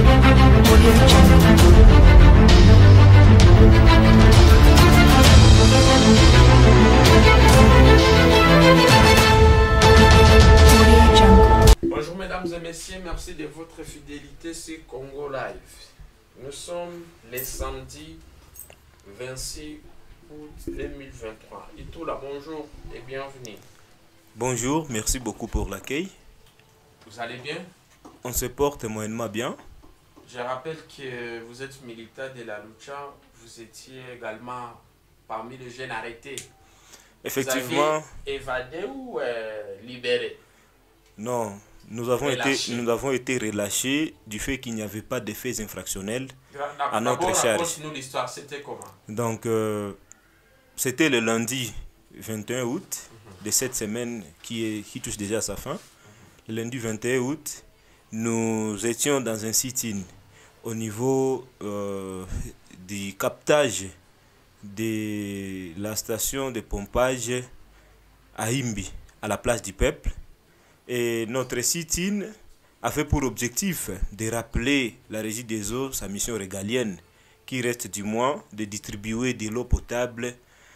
Bonjour mesdames et messieurs, merci de votre fidélité sur Congo Live. Nous sommes les samedis 26 août 2023. Et tout là, bonjour et bienvenue. Bonjour, merci beaucoup pour l'accueil. Vous allez bien? On se porte moyennement bien. Je rappelle que vous êtes militant de la lucha, vous étiez également parmi les jeunes arrêtés. Effectivement. Vous avez évadé ou libéré? Non, nous avons été relâchés du fait qu'il n'y avait pas d'effets infractionnels à notre charge. Raconte-nous l'histoire, c'était comment? Donc, c'était le lundi 21 août de cette semaine qui touche déjà à sa fin. Le lundi 21 août, nous étions dans un sit-in au niveau du captage de la station de pompage à Imbi, à la place du peuple. Et notre sit-in a fait pour objectif de rappeler la Régie des eaux, sa mission régalienne, qui reste du moins de distribuer de l'eau potable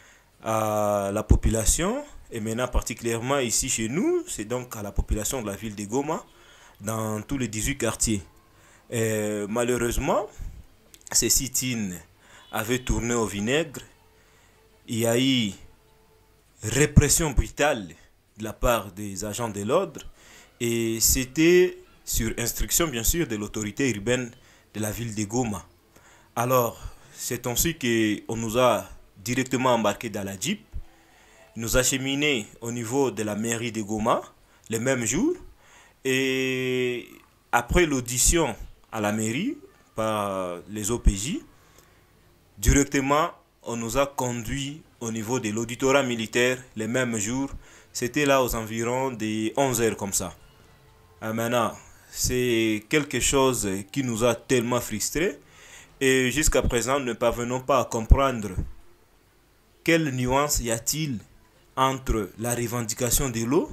à la population, et maintenant particulièrement ici chez nous, c'est donc à la population de la ville de Goma, dans tous les 18 quartiers. Et malheureusement, ces sit-in avaient tourné au vinaigre. Il y a eu répression brutale de la part des agents de l'ordre, et c'était sur instruction bien sûr de l'autorité urbaine de la ville de Goma. Alors, c'est ainsi qu'on nous a directement embarqués dans la Jeep, nous acheminés au niveau de la mairie de Goma le même jour, et après l'audition à la mairie par les OPJ, directement on nous a conduits au niveau de l'auditorat militaire le même jour. C'était là aux environs des 11 heures comme ça. Maintenant, c'est quelque chose qui nous a tellement frustrés, et jusqu'à présent nous ne parvenons pas à comprendre quelle nuance y a-t-il entre la revendication de l'eau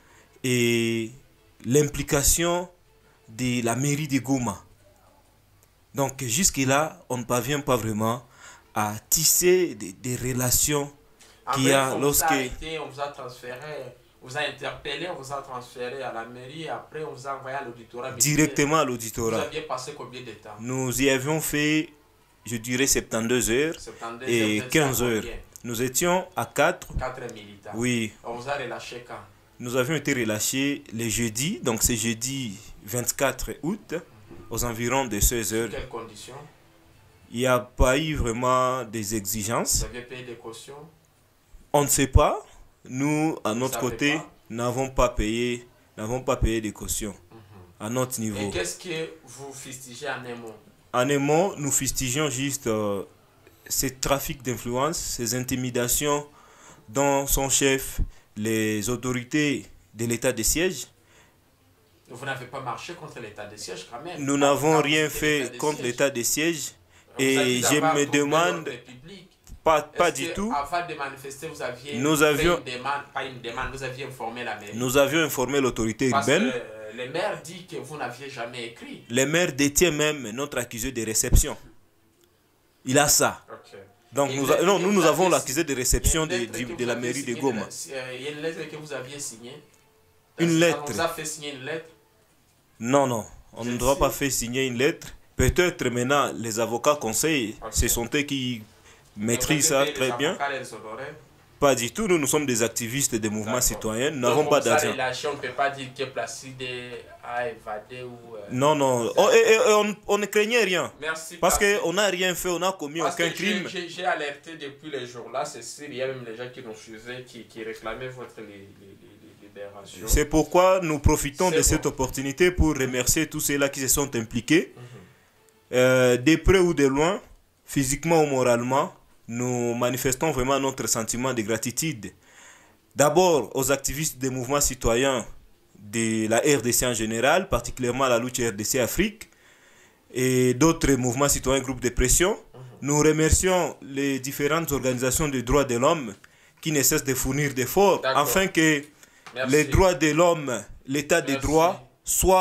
et l'implication de la mairie de Goma. Donc jusque-là, on ne parvient pas vraiment à tisser des relations qu'il y a lorsque... On vous a transféré, on vous a interpellé, on vous a transféré à la mairie, après on vous a envoyé à l'auditorat. Directement à l'auditorat. Vous aviez passé combien de temps? Nous y avions fait, je dirais, 72 heures 72 et heures, 15 heures. Nous étions à 4. 4 militants. Oui. On vous a relâché quand? Nous avions été relâchés le jeudi, donc c'est jeudi 24 août, aux environs de 16 heures. Dans quelles conditions? Il n'y a pas eu vraiment des exigences. Vous aviez payé des cautions? On ne sait pas. Nous, à notre côté, n'avons pas payé de caution à notre niveau. Et qu'est-ce que vous fustigez en un mot? En un mot, nous fustigeons juste ces trafics d'influence, ces intimidations dont sont chefs les autorités de l'état de siège. Vous n'avez pas marché contre l'état de siège quand même? Nous n'avons rien fait contre l'état de siège. Et je me demande, pas du tout. Avant de manifester, vous aviez vous aviez informé la mairie. Nous avions informé l'autorité urbaine. Parce que le maire dit que vous n'aviez jamais écrit. Le maire détient même notre accusé de réception. Il a ça. Okay. Donc nous avons l'accusé de réception de la mairie de Goma. Il y a une lettre que vous aviez signée. Une lettre. On vous a fait signer une lettre? Non, on ne doit pas faire signer une lettre. Peut-être maintenant les avocats conseillent, ce sont eux qui maîtrisent ça très bien. Pas du tout, nous sommes des activistes des mouvements citoyens, nous n'avons pas d'argent. On ne peut pas dire que Placide a évadé ou... Non, on ne craignait rien. Merci, parce qu'on n'a rien fait, on n'a commis aucun crime. J'ai alerté depuis les jours-là, c'est sûr, il y a même les gens qui nous suivaient, qui réclamaient votre libération. C'est pourquoi nous profitons de cette opportunité pour remercier tous ceux-là qui se sont impliqués. De près ou de loin, physiquement ou moralement, nous manifestons vraiment notre sentiment de gratitude. D'abord aux activistes des mouvements citoyens de la RDC en général, particulièrement la lutte RDC Afrique, et d'autres mouvements citoyens, groupes de pression. Nous remercions les différentes organisations des droits de l'homme qui ne cessent de fournir d'efforts afin que les droits de l'homme, l'état des droits, soient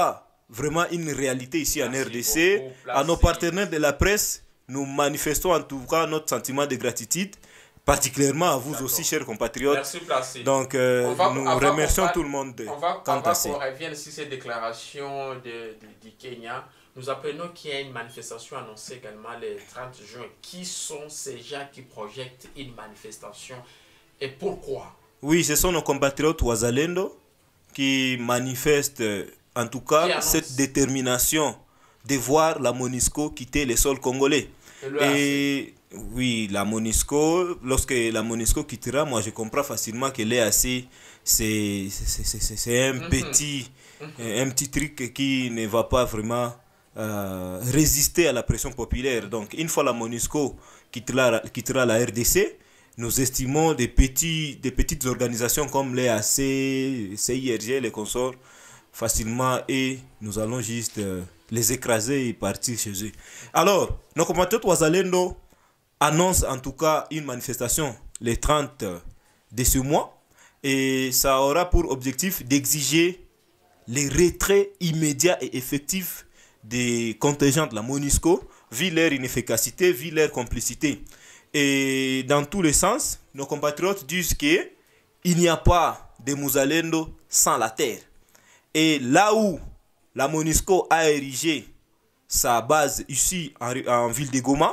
vraiment une réalité ici en Merci RDC. beaucoup, À nos Placide. partenaires de la presse, nous manifestons en tout cas notre sentiment de gratitude, particulièrement à vous D'accord. aussi, chers compatriotes. Merci, Placide. Donc, On nous va remercions qu'on tout le monde Avant quant à ça. qu'on revienne sur ces déclarations du Kenya, nous apprenons qu'il y a une manifestation annoncée également le 30 juin. Qui sont ces gens qui projettent une manifestation et pourquoi? Oui, ce sont nos compatriotes Wazalendo qui manifestent, en tout cas, Qui annonce. cette détermination de voir la MONUSCO quitter les sols congolais. Et oui, la MONUSCO, lorsque la MONUSCO quittera, moi je comprends facilement que l'EAC, c'est un petit truc qui ne va pas vraiment résister à la pression populaire. Donc, une fois la MONUSCO quittera la RDC, nous estimons des petites organisations comme l'EAC, CIRG, les consorts, facilement, et nous allons juste les écraser et partir chez eux. Alors, nos compatriotes Wazalendo annoncent en tout cas une manifestation le 30 de ce mois, et ça aura pour objectif d'exiger les retraits immédiats et effectifs des contingents de la MONUSCO, vu leur inefficacité, vu leur complicité. Et dans tous les sens, nos compatriotes disent qu'il n'y a pas de Muzalendo sans la terre. Et là où la MONUSCO a érigé sa base ici en ville de Goma,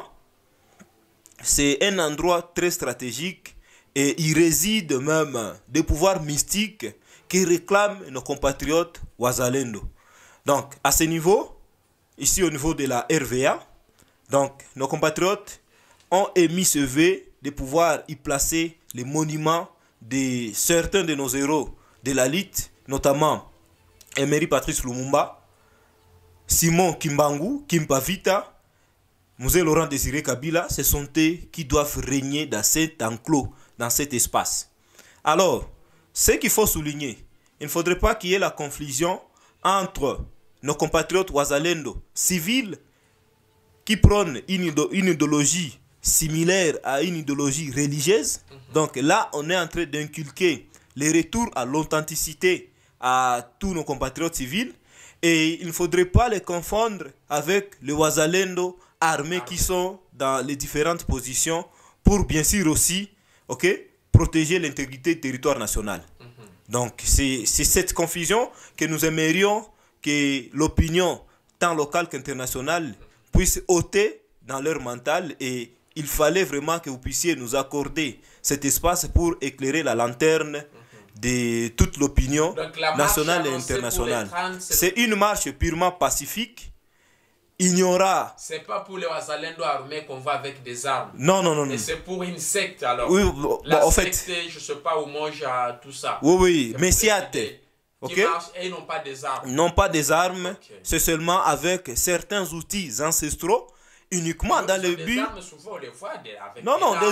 c'est un endroit très stratégique et il réside même des pouvoirs mystiques qui réclament nos compatriotes Wazalendo. Donc à ce niveau, ici au niveau de la RVA, donc nos compatriotes ont émis ce vœu de pouvoir y placer les monuments de certains de nos héros de la lutte, notamment Emery Patrice Lumumba, Simon Kimbangu, Kimpavita, Mzee Laurent Désiré Kabila. Ce sont eux qui doivent régner dans cet enclos, dans cet espace. Alors, ce qu'il faut souligner, il ne faudrait pas qu'il y ait la confusion entre nos compatriotes Wazalendo civils qui prônent une idéologie similaire à une idéologie religieuse. Donc là, on est en train d'inculquer le retour à l'authenticité à tous nos compatriotes civils. Et il ne faudrait pas les confondre avec les Wazalendo armés qui sont dans les différentes positions pour bien sûr aussi protéger l'intégrité du territoire national. Donc c'est cette confusion que nous aimerions que l'opinion tant locale qu'internationale puisse ôter dans leur mental, et il fallait vraiment que vous puissiez nous accorder cet espace pour éclairer la lanterne de toute l'opinion nationale et internationale. C'est une marche purement pacifique. Il n'y aura... C'est pas pour les Wazalendo armés qu'on va avec des armes. Non, non, non. Et c'est pour une secte alors. Oui, la en secte, fait... je sais pas où mange tout ça. Oui, oui, Messiate. Qui marchent et ils n'ont pas des armes. Non, pas des armes. C'est seulement avec certains outils ancestraux, uniquement dans le but... Armes, souvent, on les voit avec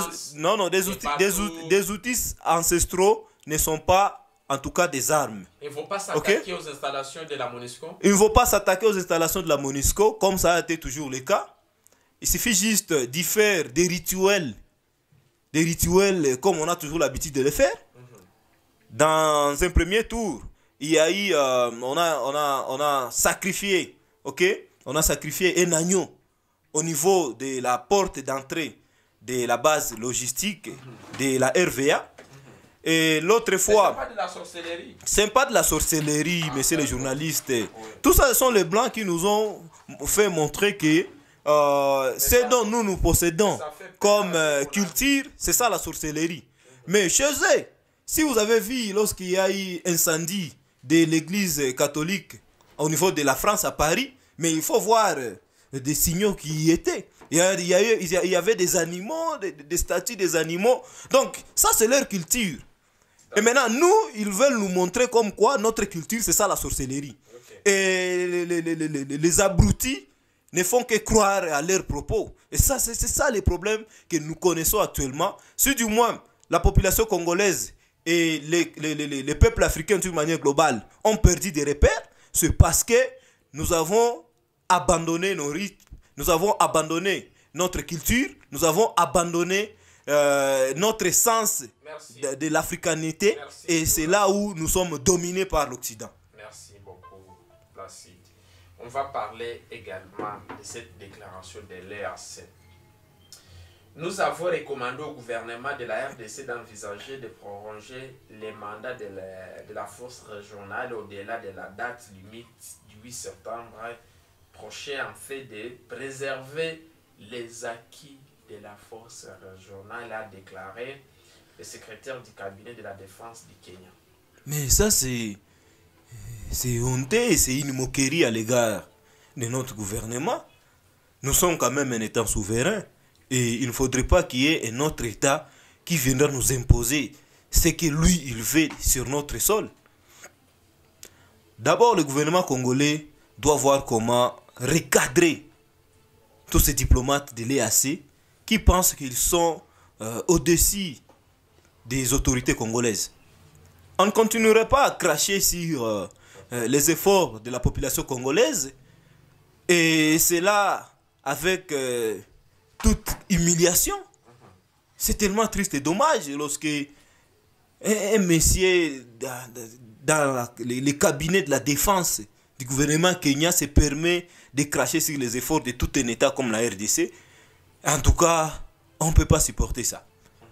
des outils ancestraux ne sont pas, en tout cas, des armes. Il ne faut pas s'attaquer aux installations de la MONUSCO. Il ne faut pas s'attaquer aux installations de la MONUSCO, comme ça a été toujours le cas. Il suffit juste d'y faire des rituels comme on a toujours l'habitude de le faire. Dans un premier tour, il y a eu, on a sacrifié, on a sacrifié un agneau au niveau de la porte d'entrée de la base logistique de la RVA. Et l'autre fois... C'est pas de la sorcellerie. C'est pas de la sorcellerie, messieurs les journalistes. Tout ça, ce sont les Blancs qui nous ont fait montrer que ce dont nous possédons comme culture, c'est ça la sorcellerie. Mais chez eux, si vous avez vu lorsqu'il y a eu incendie de l'église catholique au niveau de la France à Paris, mais il faut voir des signaux qui y étaient. Il y avait des animaux, des statues des animaux. Donc, ça, c'est leur culture. Et maintenant, nous, ils veulent nous montrer comme quoi notre culture, c'est ça la sorcellerie. Et les abrutis ne font que croire à leurs propos. Et ça, c'est ça les problèmes que nous connaissons actuellement. Si du moins, la population congolaise et les peuples africains d'une manière globale ont perdu des repères, c'est parce que nous avons abandonné nos rites, nous avons abandonné notre culture, nous avons abandonné notre sens de l'africanité, et c'est là où nous sommes dominés par l'Occident. Merci beaucoup, Placide. on va parler également de cette déclaration de l'EAC. Nous avons recommandé au gouvernement de la RDC d'envisager de prolonger les mandats de la force régionale au-delà de la date limite du 8 septembre prochain, en fait de préserver les acquis de la force régionale, a déclaré le secrétaire du cabinet de la défense du Kenya. Mais ça, c'est honteux, c'est une moquerie à l'égard de notre gouvernement. Nous sommes quand même un État souverain et il ne faudrait pas qu'il y ait un autre État qui viendra nous imposer ce que lui, il veut sur notre sol. D'abord, le gouvernement congolais doit voir comment recadrer tous ces diplomates de l'EAC qui pensent qu'ils sont au-dessus des autorités congolaises. On ne continuerait pas à cracher sur les efforts de la population congolaise, et c'est là avec toute humiliation. C'est tellement triste et dommage lorsque un messier dans les cabinets de la défense du gouvernement kenyan se permet de cracher sur les efforts de tout un État comme la RDC. En tout cas, on ne peut pas supporter ça.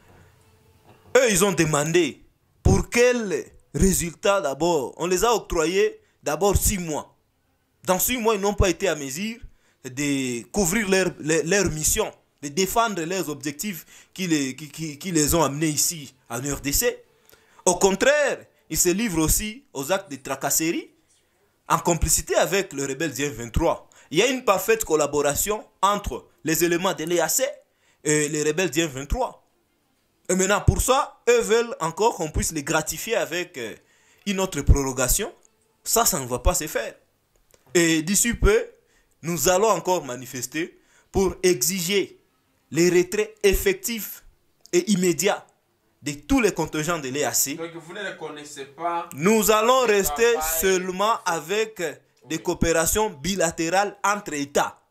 Eux, ils ont demandé pour quel résultat d'abord. On les a octroyés d'abord 6 mois. Dans 6 mois, ils n'ont pas été à mesure de couvrir leur mission, de défendre leurs objectifs qui les ont amenés ici en RDC. Au contraire, ils se livrent aussi aux actes de tracasserie en complicité avec le rebelle du M23. Il y a une parfaite collaboration entre les éléments de l'EAC et les rebelles du M23. Et maintenant, pour ça, eux veulent encore qu'on puisse les gratifier avec une autre prorogation. Ça ne va pas se faire. Et d'ici peu, nous allons encore manifester pour exiger les retraits effectifs et immédiats de tous les contingents de l'EAC. Donc vous ne les connaissez pas. Nous allons rester seulement avec des coopérations bilatérales entre États.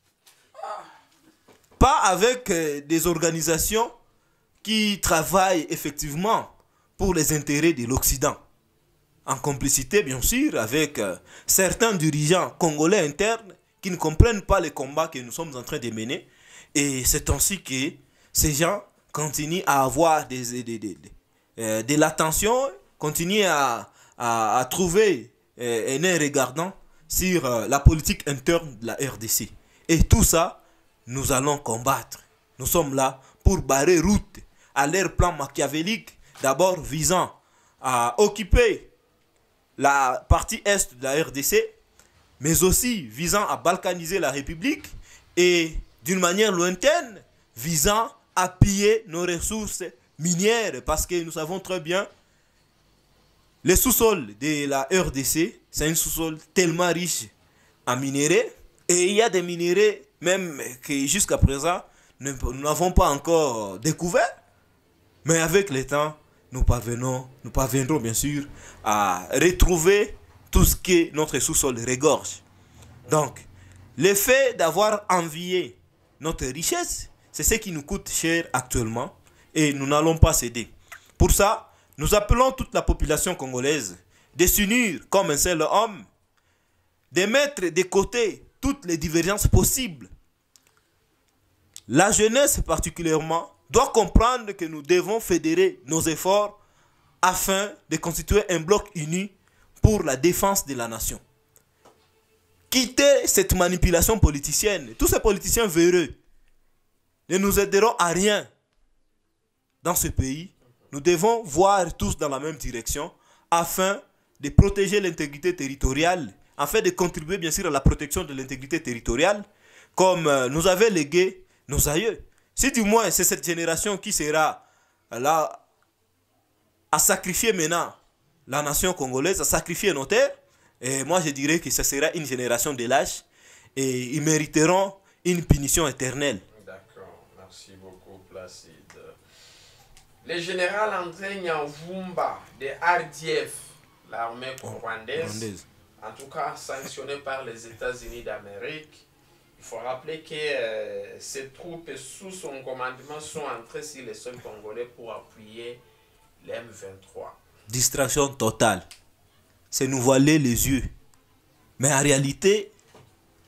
Pas avec des organisations qui travaillent effectivement pour les intérêts de l'Occident. En complicité, bien sûr, avec certains dirigeants congolais internes qui ne comprennent pas les combats que nous sommes en train de mener. Et c'est ainsi que ces gens continuent à avoir de l'attention, continuent à trouver un œil regardant sur la politique interne de la RDC. Et tout ça, nous allons combattre. Nous sommes là pour barrer route à leur plan machiavélique, d'abord visant à occuper la partie est de la RDC, mais aussi visant à balkaniser la République et d'une manière lointaine, visant à piller nos ressources minières, parce que nous savons très bien le sous-sol de la RDC, c'est un sous-sol tellement riche en minéraux, et il y a des minéraux même que jusqu'à présent nous n'avons pas encore découvert, mais avec le temps, nous parviendrons bien sûr à retrouver tout ce que notre sous-sol regorge. Donc, le fait d'avoir envié notre richesse, c'est ce qui nous coûte cher actuellement et nous n'allons pas céder. Pour ça, nous appelons toute la population congolaise de s'unir comme un seul homme, de mettre de côté toutes les divergences possibles. La jeunesse particulièrement doit comprendre que nous devons fédérer nos efforts afin de constituer un bloc uni pour la défense de la nation. Quitter cette manipulation politicienne. Tous ces politiciens véreux ne nous aideront à rien dans ce pays. Nous devons voir tous dans la même direction afin de protéger l'intégrité territoriale, afin de contribuer bien sûr à la protection de l'intégrité territoriale, comme nous avaient légué nos aïeux. Si du moins c'est cette génération qui sera là à sacrifier maintenant la nation congolaise, à sacrifier nos terres, et moi je dirais que ce sera une génération de lâches et ils mériteront une punition éternelle. D'accord, merci beaucoup Placide. Le général André Nyamvumba de RDF, l'armée rwandaise, en tout cas sanctionnée par les États-Unis d'Amérique. Il faut rappeler que ces troupes sous son commandement sont entrées sur les sols congolais pour appuyer les M23. Distraction totale. C'est nous voiler les yeux. Mais en réalité,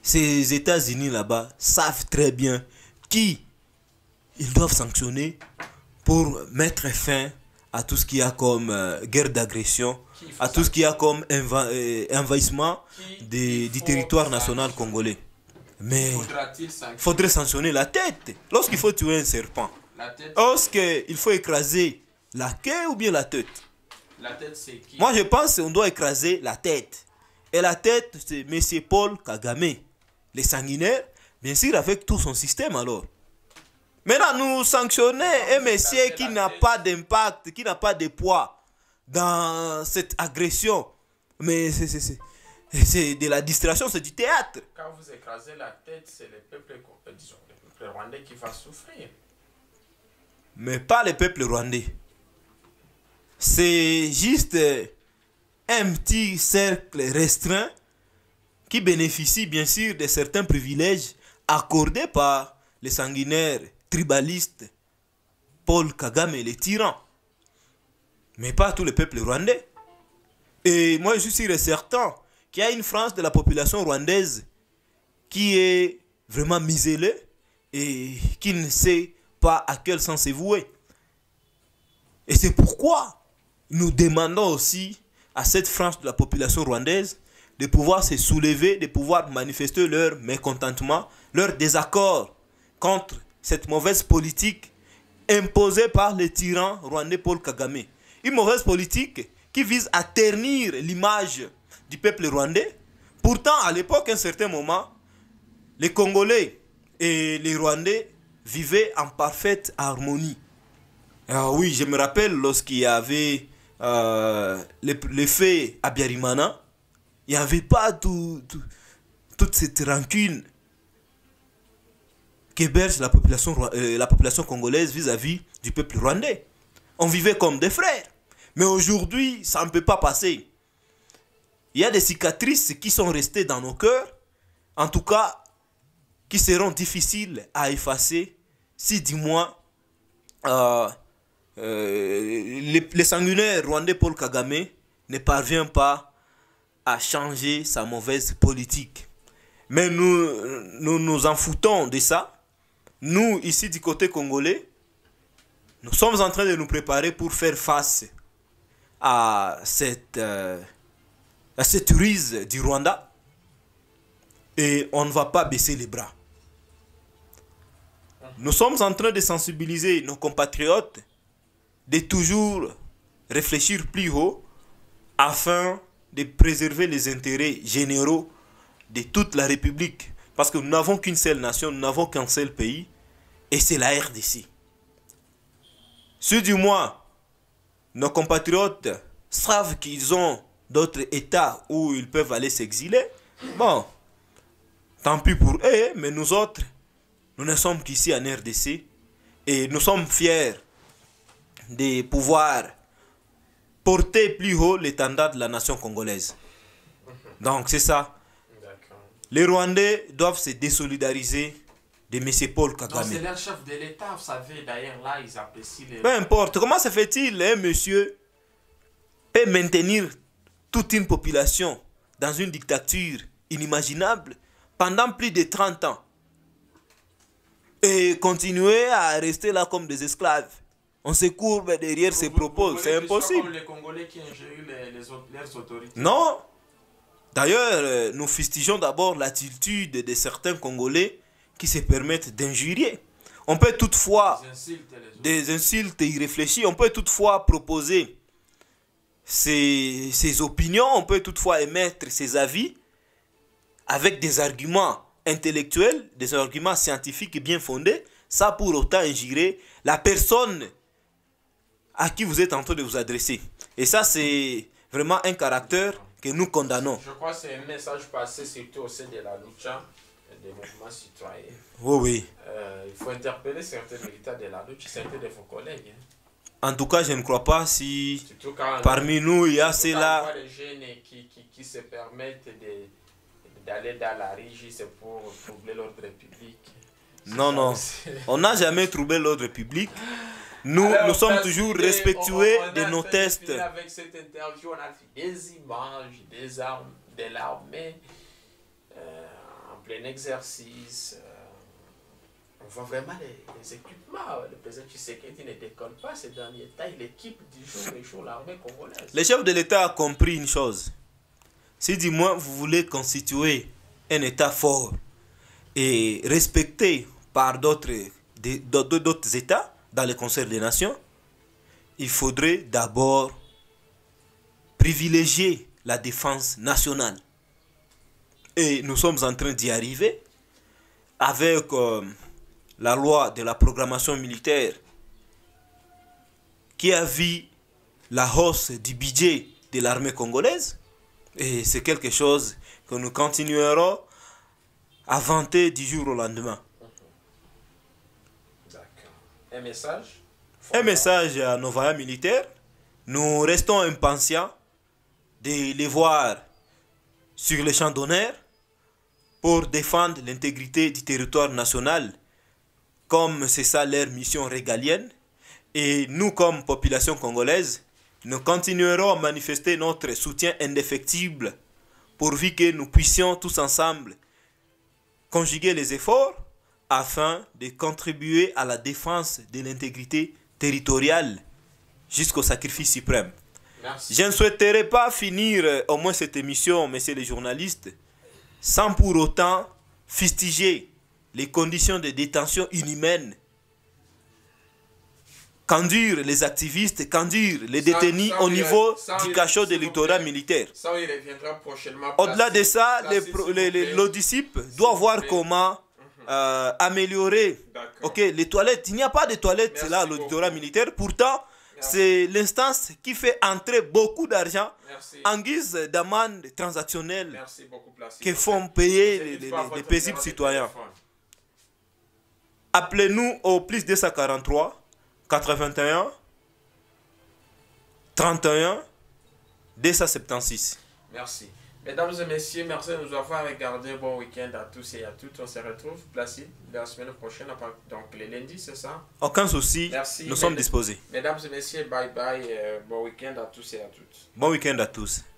ces États-Unis là-bas savent très bien qui ils doivent sanctionner pour mettre fin à tout ce qu'il y a comme guerre d'agression, à tout ce qu'il y a comme envahissement du territoire national congolais. Mais il faudrait sanctionner la tête. Lorsqu'il faut tuer un serpent, lorsqu'il faut écraser la queue ou bien la tête. La tête, c'est qui? Moi, je pense qu'on doit écraser la tête. Et la tête, c'est M. Paul Kagame, les sanguinaires, bien sûr, avec tout son système alors. Maintenant, nous sanctionner un monsieur qui n'a pas d'impact, qui n'a pas de poids dans cette agression. Mais c'est de la distraction, c'est du théâtre. Quand vous écrasez la tête, c'est le peuple rwandais qui va souffrir. Mais pas le peuple rwandais. C'est juste un petit cercle restreint qui bénéficie bien sûr de certains privilèges accordés par les sanguinaires tribalistes Paul Kagame, les tyrans. Mais pas tout le peuple rwandais. Et moi je suis sûr et certain qu'il y a une frange de la population rwandaise qui est vraiment muselée et qui ne sait pas à quel sens se vouer. Et c'est pourquoi nous demandons aussi à cette frange de la population rwandaise de pouvoir se soulever, de pouvoir manifester leur mécontentement, leur désaccord contre cette mauvaise politique imposée par le tyran rwandais Paul Kagame. Une mauvaise politique qui vise à ternir l'image du peuple rwandais. Pourtant, à l'époque, à un certain moment, les Congolais et les Rwandais vivaient en parfaite harmonie. Ah oui, je me rappelle lorsqu'il y avait les faits à Biarimana, il n'y avait pas toute cette rancune qu'héberge la population congolaise vis-à-vis du peuple rwandais. On vivait comme des frères. Mais aujourd'hui, ça ne peut pas passer. Il y a des cicatrices qui sont restées dans nos cœurs, en tout cas, qui seront difficiles à effacer si du moins les sanguinaires rwandais Paul Kagame ne parvient pas à changer sa mauvaise politique. Mais nous nous en foutons de ça. Nous, ici du côté congolais, nous sommes en train de nous préparer pour faire face à cette ruse du Rwanda. Et on ne va pas baisser les bras. Nous sommes en train de sensibiliser nos compatriotes de toujours réfléchir plus haut afin de préserver les intérêts généraux de toute la République. Parce que nous n'avons qu'une seule nation, nous n'avons qu'un seul pays, et c'est la RDC. Si du moins nos compatriotes savent qu'ils ont d'autres États où ils peuvent aller s'exiler, bon, tant pis pour eux, mais nous autres, nous ne sommes qu'ici en RDC, et nous sommes fiers de pouvoir porter plus haut l'étendard de la nation congolaise. Donc c'est ça. Les Rwandais doivent se désolidariser de M. Paul Kagame. C'est leur chef de l'État, vous savez, d'ailleurs là, ils apprécient les... Peu importe, comment se fait-il, un monsieur peut maintenir toute une population dans une dictature inimaginable pendant plus de 30 ans et continuer à rester là comme des esclaves? On se courbe derrière ses propos, c'est impossible. Comme les Congolais qui injurient leurs autorités. Non. D'ailleurs, nous fustigeons d'abord l'attitude de certains Congolais qui se permettent d'injurier. On peut toutefois, des insultes irréfléchies, on peut toutefois proposer ses opinions, on peut toutefois émettre ses avis avec des arguments intellectuels, des arguments scientifiques bien fondés, sans pour autant injurer la personne à qui vous êtes en train de vous adresser. Et ça, c'est vraiment un caractère que nous condamnons. Je crois que c'est un message passé surtout au sein de la lucha, des mouvements citoyens. Oui, oui. Il faut interpeller certains militants de la lucha, certains de vos collègues. En tout cas, je ne crois pas si parmi nous, il y a ceux-là... les jeunes qui se permettent d'aller dans la régie, c'est pour troubler l'ordre public. Non, non. On n'a jamais troublé l'ordre public. Nous sommes toujours respectueux de nos tests. Avec cette interview, on a fait des images, des armes, de l'armée, en plein exercice. On voit vraiment les équipements. Le président Tshisekedi ne déconne pas ces derniers temps. Il équipe du jour et jour l'armée congolaise. Le chef de l'État a compris une chose. Si du moins vous voulez constituer un État fort et respecté par d'autres États dans le concert des nations, il faudrait d'abord privilégier la défense nationale. Et nous sommes en train d'y arriver avec la loi de la programmation militaire qui a vu la hausse du budget de l'armée congolaise. Et c'est quelque chose que nous continuerons à vanter du jour au lendemain. D'accord. Un message? Un message à nos vaillants militaires. Nous restons impatients de les voir sur le champ d'honneur pour défendre l'intégrité du territoire national, comme c'est ça leur mission régalienne. Et nous, comme population congolaise, nous continuerons à manifester notre soutien indéfectible pourvu que nous puissions tous ensemble conjuguer les efforts afin de contribuer à la défense de l'intégrité territoriale jusqu'au sacrifice suprême. Merci. Je ne souhaiterais pas finir au moins cette émission, messieurs les journalistes, sans pour autant fustiger les conditions de détention inhumaines qu'endurent les activistes, qu'endurent les détenus au niveau du cachot de l'électorat militaire. Ça, il reviendra prochainement. Au-delà de ça, l'ODICIP doit voir comment améliorer les toilettes. Il n'y a pas de toilettes là à l'électorat militaire. Pourtant, c'est l'instance qui fait entrer beaucoup d'argent en guise d'amende transactionnelle que font payer les paisibles citoyens. Appelez-nous au plus 243 81 31 276. Merci. Mesdames et messieurs, merci de nous avoir regardé. Bon week-end à tous et à toutes. On se retrouve, Placide, la semaine prochaine, donc les lundis, c'est ça? Aucun souci, nous sommes disposés. Mesdames et messieurs, bye bye. Bon week-end à tous et à toutes. Bon week-end à tous.